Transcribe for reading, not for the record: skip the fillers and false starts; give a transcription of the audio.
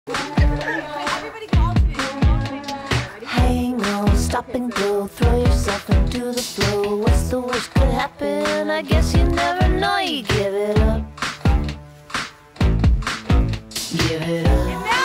Hang on, stop and go, throw yourself into the flow. What's the worst could happen? I guess you never know. You give it up. Give it up.